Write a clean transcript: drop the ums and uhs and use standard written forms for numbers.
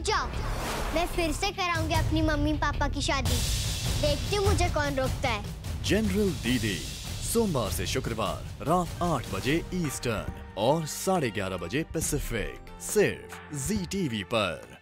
जाओ, मैं फिर से कराऊंगी अपनी मम्मी पापा की शादी। देखती हूँ मुझे कौन रोकता है। जनरल दीदी, सोमवार से शुक्रवार रात 8 बजे ईस्टर्न और 11:30 बजे पैसिफिक, सिर्फ ZTV पर।